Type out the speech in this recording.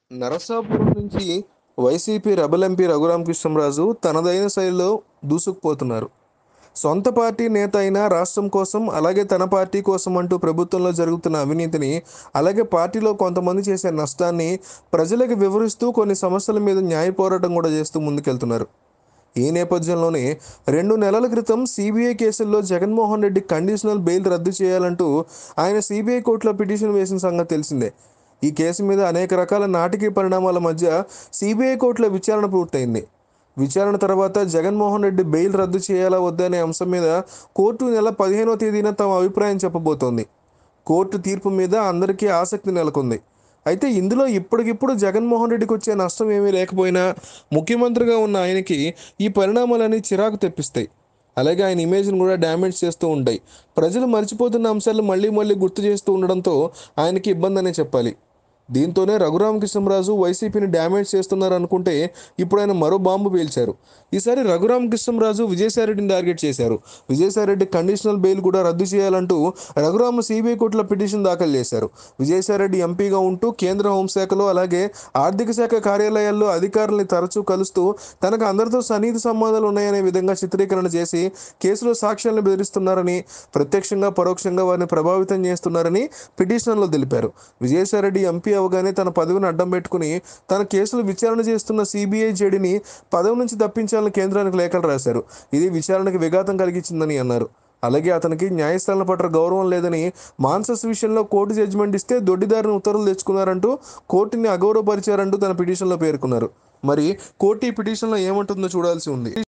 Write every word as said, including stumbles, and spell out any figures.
నరసాపురం నుంచి YCP rebel MP Raghurama Krishnam Raju తనదైన శైలిలో దూసుకుపోతున్నారు. సొంత పార్టీ నేత అయినా రాష్ట్రం కోసం, అలాగే తన పార్టీ కోసం అంటూ ప్రభుత్వంలో జరుగుతున్న అవినీతిని, అలాగే పార్టీలో కొంతమంది చేసే నష్టాన్ని ప్రజలకు వివరిస్తూ కొన్ని సమస్యల మీద న్యాయ పోరాటం కూడా చేస్తూ ముందుకెళ్తున్నారు. ఈ నేపథ్యంలోనే రెండు నెలల క్రితం సిబిఐ కేసుల్లో జగన్మోహన్ రెడ్డి కండిషనల్ బెయిల్ రద్దు చేయాలంటూ ఆయన సిబిఐ కోర్టులో పిటిషన్ వేసిన సంగతి తెలిసిందే. ఈ కేసు మీద అనేక రకాల నాటకీయ పరిణామాల మధ్య సిబిఐ కోర్టులో విచారణ పూర్తయింది. విచారణ తర్వాత జగన్మోహన్ రెడ్డి బెయిల్ రద్దు చేయాలా వద్దా అనే అంశం మీద కోర్టు నెల పదిహేనవ తేదీన తమ అభిప్రాయం చెప్పబోతోంది. కోర్టు తీర్పు మీద అందరికీ ఆసక్తి నెలకొంది. అయితే ఇందులో ఇప్పటికిప్పుడు జగన్మోహన్ రెడ్డికి వచ్చే నష్టం ఏమీ లేకపోయినా ముఖ్యమంత్రిగా ఉన్న ఆయనకి ఈ పరిణామాలన్నీ చిరాకు తెప్పిస్తాయి. అలాగే ఆయన ఇమేజ్ని కూడా డ్యామేజ్ చేస్తూ ఉంటాయి. ప్రజలు మర్చిపోతున్న అంశాలు మళ్ళీ మళ్ళీ గుర్తు చేస్తూ ఉండడంతో ఆయనకి ఇబ్బంది అనే చెప్పాలి. దీంతోనే రఘురామకృష్ణంరాజు వైసీపీని డ్యామేజ్ చేస్తున్నారు అనుకుంటే ఇప్పుడు ఆయన మరో బాంబు పేల్చారు. ఈసారి రఘురామకృష్ణంరాజు విజయసాయిరెడ్డిని టార్గెట్ చేశారు. విజయసాయిరెడ్డి కండిషనల్ బెయిల్ కూడా రద్దు చేయాలంటూ రఘురామ సిబిఐ కోర్టులో పిటిషన్ దాఖలు చేశారు. విజయసాయిరెడ్డి ఎంపీగా ఉంటూ కేంద్ర హోంశాఖలో అలాగే ఆర్థిక శాఖ కార్యాలయాల్లో అధికారుల్ని తరచూ కలుస్తూ తనకు అందరితో సన్నిహిత సంబంధాలు ఉన్నాయనే విధంగా చిత్రీకరణ చేసి కేసులో సాక్ష్యాలను బెదిరిస్తున్నారని, ప్రత్యక్షంగా పరోక్షంగా వారిని ప్రభావితం చేస్తున్నారని పిటిషన్లో తెలిపారు. విజయసాయిరెడ్డి ఎంపీ అవగానే తన పదవిని అడ్డం పెట్టుకుని తన కేసులు విచారణ చేస్తున్న సిబిఐ జేడీని పదవి నుంచి తప్పించాలని కేంద్రానికి లేఖలు రాశారు. ఇది విచారణకు విఘాతం కలిగించిందని అన్నారు. అలాగే అతనికి న్యాయస్థానాల పట్ల గౌరవం లేదని, మాన్సస్ విషయంలో కోర్టు జడ్జిమెంట్ ఇస్తే దొడ్డిదారిని ఉత్తర్వులు తెచ్చుకున్నారంటూ కోర్టుని అగౌరవపరిచారంటూ తన పిటిషన్లో పేర్కొన్నారు. మరి కోర్టు ఈ పిటిషన్లో ఏమంటుందో చూడాల్సి ఉంది.